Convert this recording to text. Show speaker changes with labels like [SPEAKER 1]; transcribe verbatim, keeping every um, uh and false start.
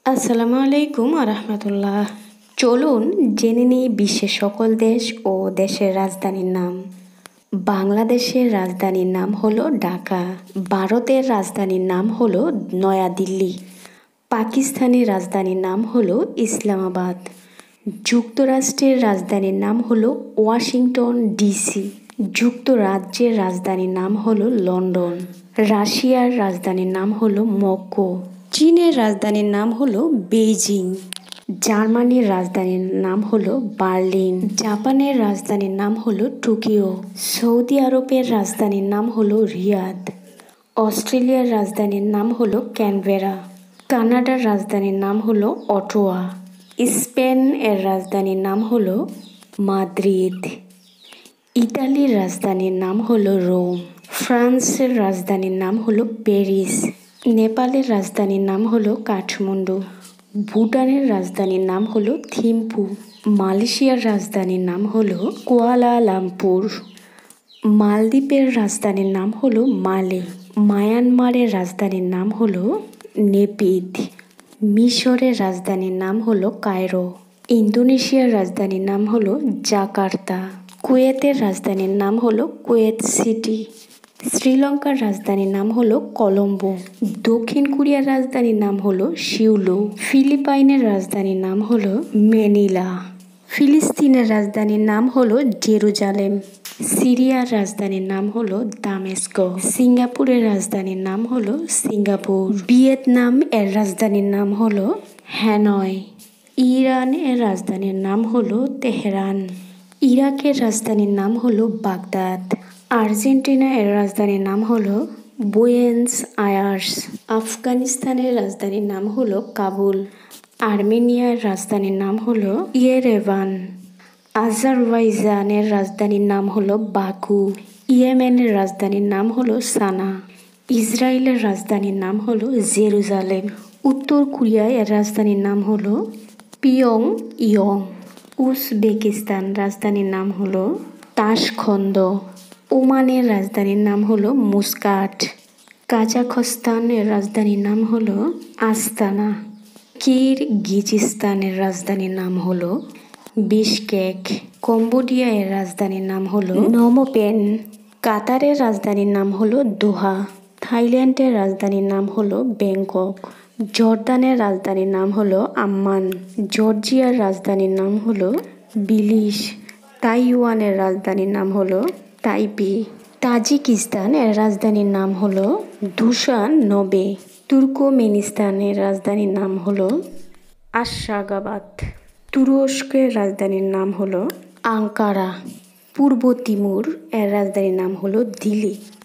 [SPEAKER 1] আসসালামু আলাইকুম আরহামতুল্লাহ। চলুন জেনে নিই বিশ্বের সকল দেশ ও দেশের রাজধানীর নাম। বাংলাদেশের রাজধানীর নাম হলো ঢাকা। ভারতের রাজধানীর নাম হলো নয়াদিল্লি। পাকিস্তানের রাজধানীর নাম হলো ইসলামাবাদ। যুক্তরাষ্ট্রের রাজধানীর নাম হলো ওয়াশিংটন ডিসি। যুক্তরাজ্যের রাজধানীর নাম হলো লন্ডন। রাশিয়ার রাজধানীর নাম হলো মস্কো। চীনের রাজধানীর নাম হলো বেইজিং। জার্মানির রাজধানীর নাম হলো বার্লিন। জাপানের রাজধানীর নাম হলো টোকিও। সৌদি আরবের রাজধানীর নাম হলো রিয়াদ। অস্ট্রেলিয়ার রাজধানীর নাম হলো ক্যানবেরা। কানাডার রাজধানীর নাম হলো অটোয়া। স্পেন এর রাজধানীর নাম হলো মাদ্রিদ। ইতালির রাজধানীর নাম হলো রোম। ফ্রান্সের রাজধানীর নাম হলো প্যারিস। নেপালের রাজধানীর নাম হলো কাঠমান্ডু। ভুটানের রাজধানীর নাম হলো থিম্পু। মালয়েশিয়ার রাজধানীর নাম হলো কুয়ালালামপুর। মালদ্বীপের রাজধানীর নাম হলো মালে। মায়ানমারের রাজধানীর নাম হলো নেপিদ। মিশরের রাজধানীর নাম হলো কায়রো। ইন্দোনেশিয়ার রাজধানীর নাম হলো জাকার্তা। কুয়েতের রাজধানীর নাম হলো কুয়েত সিটি। শ্রীলঙ্কার রাজধানীর নাম হলো কলম্বো। দক্ষিণ কোরিয়ার রাজধানীর নাম হলো সিউল। ফিলিপাইনের রাজধানীর নাম হলো ম্যানিলা। ফিলিস্তিনের রাজধানীর নাম হলো জেরুজালেম। সিরিয়ার রাজধানীর নাম হলো দামেস্ক। সিঙ্গাপুরের রাজধানীর নাম হলো সিঙ্গাপুর। ভিয়েতনাম এর রাজধানীর নাম হলো হ্যানয়। ইরান এর রাজধানীর নাম হলো তেহরান। ইরাকের রাজধানীর নাম হলো বাগদাদ। আর্জেন্টিনা এর রাজধানীর নাম হলো বুয়েন্স আয়ার্স। আফগানিস্তানের রাজধানীর নাম হলো কাবুল। আর্মেনিয়ার রাজধানীর নাম হলো ইয়েরেভান। আজারবাইজানের রাজধানীর নাম হলো বাকু। ইয়েমেনের রাজধানীর নাম হলো সানা। ইসরায়েলের রাজধানীর নাম হলো জেরুজালেম। উত্তর কোরিয়া এর রাজধানীর নাম হলো পিয়ং ইয়ং। উজবেকিস্তান রাজধানীর নাম হলো তাশখন্দ। ওমানের রাজধানীর নাম হলো মুস্কাট। কাজাখস্তানের রাজধানীর নাম হলো আস্তানা। কিরগিজস্তানের রাজধানীর নাম হলো বিশকেক। কম্বোডিয়া এর রাজধানীর নাম হলো নমপেন। কাতারের রাজধানীর নাম হলো দোহা। থাইল্যান্ডের রাজধানীর নাম হলো ব্যাংকক। জর্দানের রাজধানীর নাম হলো আম্মান। জর্জিয়ার রাজধানীর নাম হলো বিলিস। তাইওয়ানের রাজধানীর নাম হলো তাইপি। তাজিকিস্তান এর রাজধানীর নাম হলো দুশানবে। তুর্কমেনিস্তানের রাজধানীর নাম হলো আশগাবাদ। তুরস্কের রাজধানীর নাম হলো আঙ্কারা। পূর্ব তিমুর এর রাজধানীর নাম হলো দিল্লি।